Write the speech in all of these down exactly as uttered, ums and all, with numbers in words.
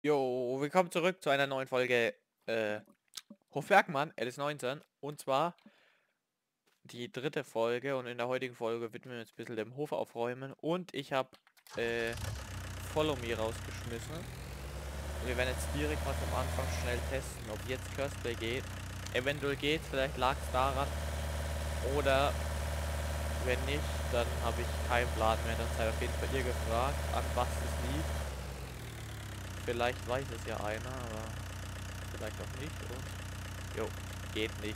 Jo, willkommen zurück zu einer neuen Folge äh, Hofwerkmann, L S neunzehn. Und zwar die dritte Folge. Und in der heutigen Folge widmen wir uns ein bisschen dem Hof aufräumen. Und ich habe äh, Follow Me rausgeschmissen. Und wir werden jetzt direkt mal zum Anfang schnell testen, ob jetzt Curseplay geht. Eventuell geht, vielleicht lag es daran. Oder wenn nicht, dann habe ich keinen Plan mehr. Dann seid auf jeden Fall ihr gefragt, an was es liegt. Vielleicht weiß es ja einer, aber vielleicht auch nicht. Und jo, geht nicht.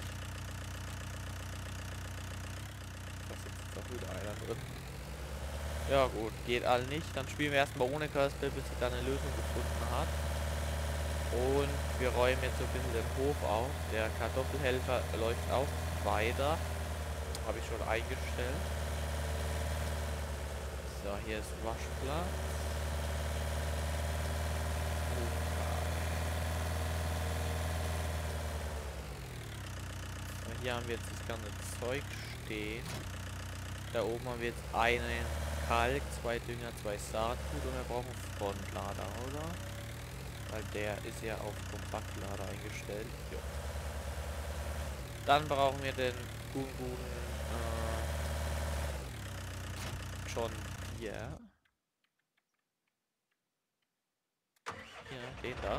Da sitzt doch wieder einer drin. Ja gut, geht all nicht. Dann spielen wir erstmal ohne Curseplay, bis sich dann eine Lösung gefunden hat. Und wir räumen jetzt so ein bisschen den Hof auf. Der Kartoffelhelfer läuft auch weiter. Habe ich schon eingestellt. So, hier ist Waschplatz. So, hier haben wir jetzt das ganze Zeug stehen. Da oben haben wir jetzt einen Kalk, zwei Dünger, zwei Saatgut und wir brauchen einen Frontlader, oder? Weil der ist ja auf Kompaktlader eingestellt. Jo. Dann brauchen wir den guten, guten äh, John Deere. Ja, den da.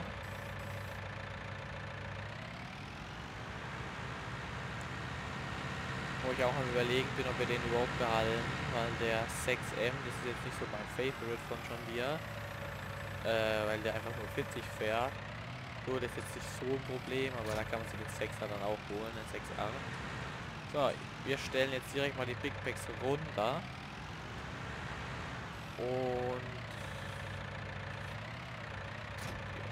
Wo ich auch am überlegen bin, ob wir den überhaupt behalten, weil der sechs M, das ist jetzt nicht so mein Favorite von John Deere, äh, weil der einfach nur vierzig fährt. So, das ist jetzt nicht so ein Problem, aber da kann man sich den sechser dann auch holen, den sechs R. So, wir stellen jetzt direkt mal die Big Packs runter. Und ja.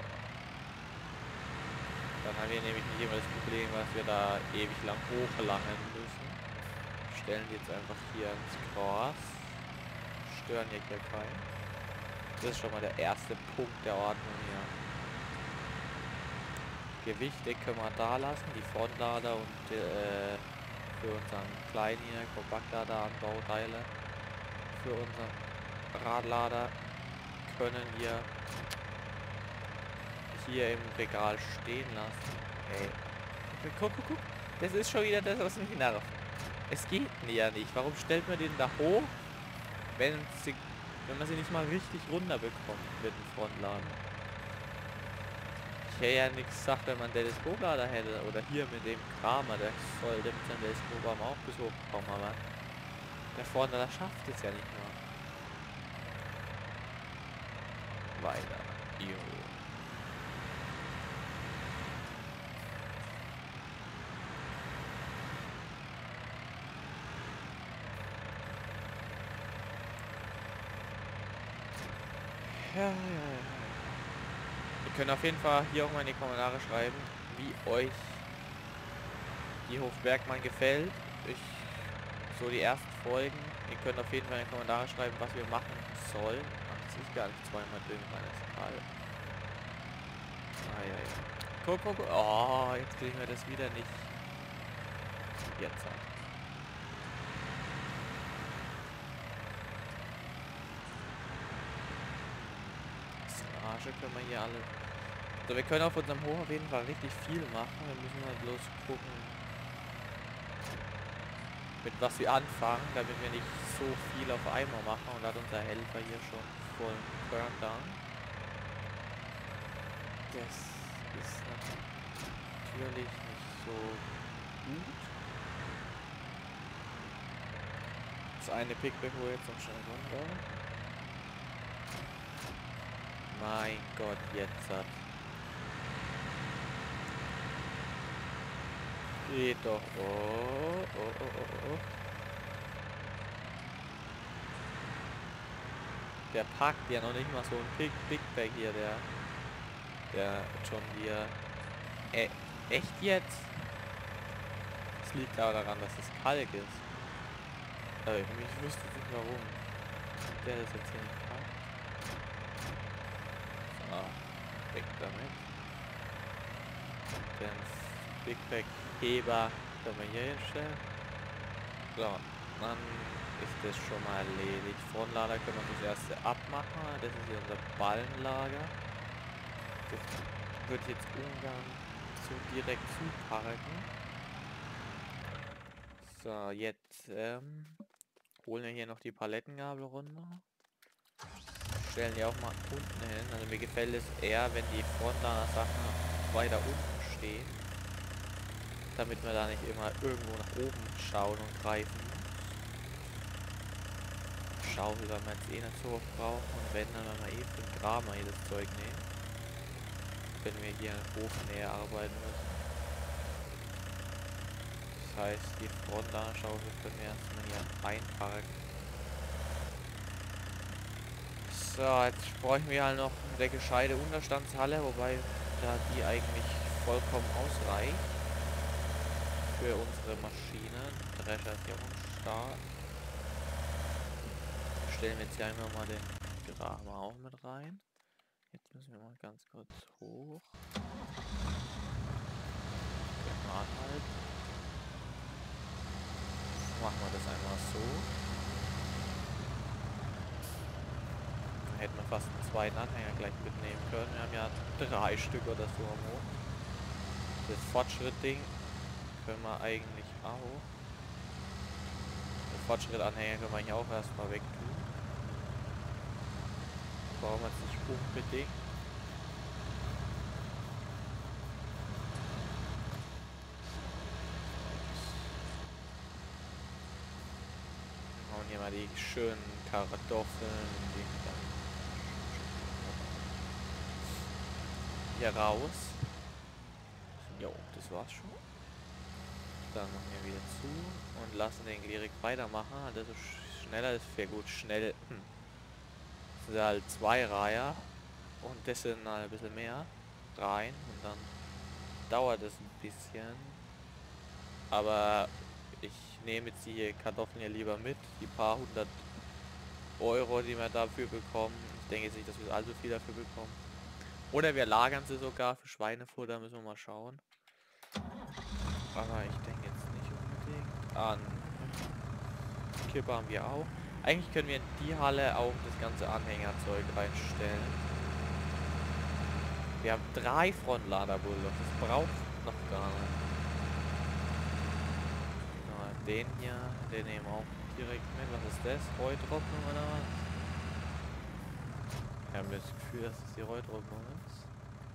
Dann haben wir nämlich nicht immer das Problem, dass wir da ewig lang hochlangen müssen. Stellen die jetzt einfach hier ins Gras. Stören hier keinen. Das ist schon mal der erste Punkt der Ordnung hier. Gewichte können wir da lassen, die Frontlader und äh, für unseren kleinen hier Kompaktlader-Anbauteile. Für unseren Radlader können wir hier im Regal stehen lassen. Ey. Guck, guck, guck. Das ist schon wieder das, was mich nervt. Es geht ja nicht. Warum stellt man den da hoch, wenn, sie, wenn man sie nicht mal richtig runterbekommt mit dem Frontlader? Ich hätte ja nichts gesagt, wenn man den Teleskoplader hätte. Oder hier mit dem Kramer, der sollte mit seinem Teleskoparm auch bis hochkommen, aber der Frontlader schafft es ja nicht mehr. Weiter. Jo. Ja, ja, ja. Ihr könnt auf jeden Fall hier auch mal in die Kommentare schreiben, wie euch die Hofwerkmann gefällt. Ich, so die ersten Folgen. Ihr könnt auf jeden Fall in die Kommentare schreiben, was wir machen sollen. Ach, das ist gar nicht zweimal dünn, meine Skala. Ah, ja, ja. Guck, guck, guck. Oh, jetzt kriegen wir das wieder nicht. Jetzt halt. Silage können wir hier alle. Also wir können auf unserem Hof auf jeden Fall richtig viel machen. Wir müssen halt bloß gucken, mit was wir anfangen, damit wir nicht so viel auf einmal machen. Und hat unser Helfer hier schon voll Burndown. Das ist natürlich nicht so gut. Das eine Pickback hole jetzt noch schnell runter. Mein Gott, jetzt hat. Geht doch. Oh, oh, oh, oh, oh. Der packt ja noch nicht mal so ein Big, Big Bag hier, der. Der John Deere. Äh, echt jetzt? Es liegt aber daran, dass es Kalk ist. Aber ich wüsste nicht warum. Der ist jetzt hier nicht packt. So, weg damit. Den Big Bag Heber können wir hier hinstellen. So, dann ist das schon mal erledigt. Frontlader können wir das erste abmachen. Das ist hier unser Ballenlager. Würde ich jetzt ungern so direkt zuparken. So, jetzt ähm, holen wir hier noch die Palettengabel runter. Stellen die auch mal unten hin. Also mir gefällt es eher, wenn die Frontlader Sachen weiter unten stehen. Damit wir da nicht immer irgendwo nach oben schauen und greifen muss. Schaufel, weil wir jetzt eh nicht so oft brauchen. Und wenn, dann werden wir eh für den Graben jedes Zeug nehmen. Wenn wir hier in Hofnähe arbeiten müssen. Das heißt, die Frontladerschaufel können wir erstmal hier einparken. So, jetzt bräuchten wir halt noch eine gescheite Unterstandshalle, wobei da die eigentlich vollkommen ausreicht für unsere Maschinen. Drescher ist ja auch am Start. Stellen wir jetzt hier einmal mal den Graben auch mit rein. Jetzt müssen wir mal ganz kurz hoch. Genau, anhalten. Machen wir das einmal so. Dann hätten wir fast einen zweiten Anhänger gleich mitnehmen können. Wir haben ja drei Stück oder so am Hof. Das Fortschritt-Ding können wir eigentlich auch. Den Fortschritt-Anhänger können wir eigentlich auch erstmal weg tun. Brauchen wir jetzt nicht unbedingt. Wir hauen hier mal die schönen Kartoffeln die hier raus. Jo, das war's schon. Dann machen wir wieder zu und lassen den Glerik weitermachen. Das ist schneller, das wäre gut schnell. Hm. Das sind halt zwei Reiher und das sind halt ein bisschen mehr rein und dann dauert es ein bisschen. Aber ich nehme jetzt die Kartoffeln hier lieber mit, die paar hundert Euro, die wir dafür bekommen. Ich denke jetzt nicht, dass wir allzu viel dafür bekommen. Oder wir lagern sie sogar für Schweinefutter, müssen wir mal schauen. Aber ich denke jetzt nicht unbedingt. An Kippe haben wir auch. Eigentlich können wir in die Halle auch das ganze Anhängerzeug reinstellen. Wir haben drei Frontlader Bulldog. Das braucht noch gar nicht. Na, den hier, den nehmen wir auch direkt mit. Was ist das? Reutrocknung oder was? Ich habe das Gefühl, dass es die Reutrocknung ist.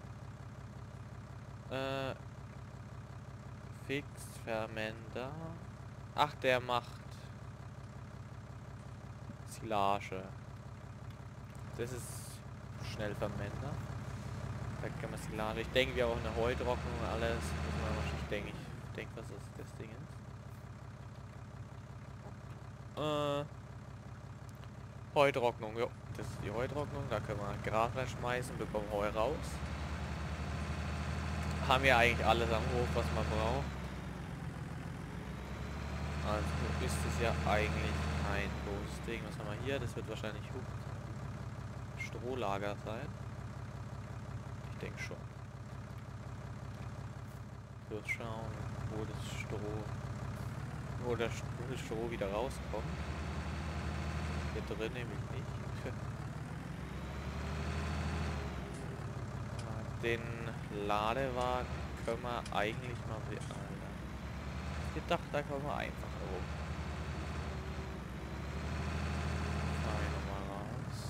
Äh, Fix, Fermenter. Ach, der macht Silage. Das ist Schnellfermenter. Da kann man Silage. Ich denke, wir auch eine Heutrocknung und alles. Ich denke, ich denke, was das, das Ding ist. Äh, Heutrocknung, ja. Das ist die Heutrocknung. Da können wir Gras reinschmeißen, bekommen Heu raus. Haben wir eigentlich alles am Hof, was man braucht. Also ist es ja eigentlich ein großes Ding. Was haben wir hier? Das wird wahrscheinlich Strohlager sein. Ich denke schon. So, schauen, wo das Stroh, wo das Stroh wieder rauskommt. Hier drin nämlich nicht. Den Ladewagen können wir eigentlich mal... Alter. Ich dachte, da kommen wir einfach oben. Fahren wir nochmal raus.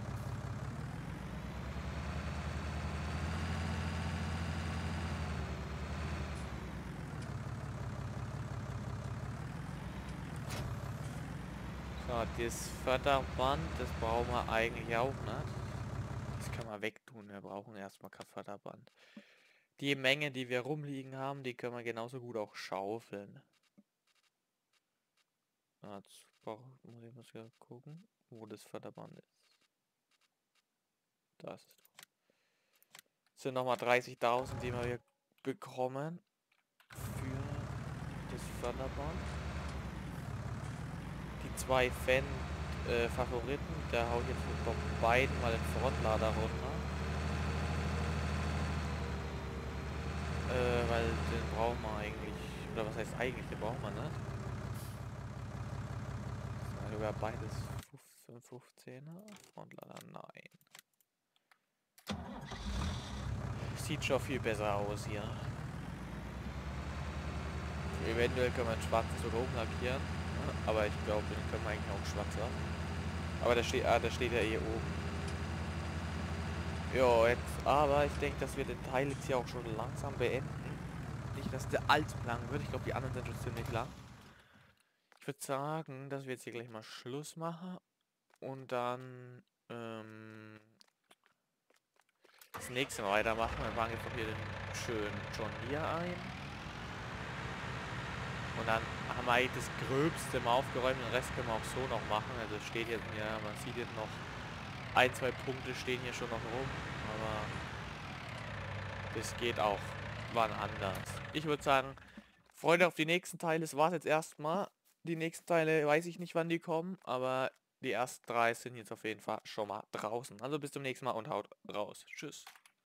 So, das Förderband, das brauchen wir eigentlich auch nicht. Das kann man wegtun, wir brauchen erstmal kein Förderband. Die Menge, die wir rumliegen haben, die können wir genauso gut auch schaufeln. Jetzt muss ich mal gucken, wo das Förderband ist. Da ist es. Das sind nochmal dreißigtausend, die wir hier bekommen für das Förderband. Die zwei Fan äh, Favoriten, da hau ich jetzt von beiden mal den Frontlader runter. Äh, weil den brauchen wir eigentlich, oder was heißt eigentlich, den brauchen wir nicht. Das sogar beides fünfzehner, Frontlader, nein. sieht schon viel besser aus hier. Eventuell können wir einen schwarzen sogar umlackieren. Aber ich glaube, den können wir eigentlich auch schwarz lassen. Aber da steht, ah, da steht ja eh oben. Ja, jetzt, aber ich denke, dass wir den Teil jetzt hier auch schon langsam beenden. Nicht, dass der allzu lang wird. Ich glaube, die anderen sind schon ziemlich lang. Ich würde sagen, dass wir jetzt hier gleich mal Schluss machen. Und dann ähm, das nächste Mal weitermachen. Wir machen jetzt noch hier den schönen John Deere ein. Und dann haben wir eigentlich das Gröbste mal aufgeräumt. Den Rest können wir auch so noch machen. Also es steht jetzt hier, man sieht jetzt noch ein, zwei Punkte stehen hier schon noch rum. Aber das geht auch wann anders. Ich würde sagen, Freunde, auf die nächsten Teile. Das war es jetzt erstmal. Die nächsten Teile weiß ich nicht, wann die kommen. Aber die ersten drei sind jetzt auf jeden Fall schon mal draußen. Also bis zum nächsten Mal und haut raus. Tschüss.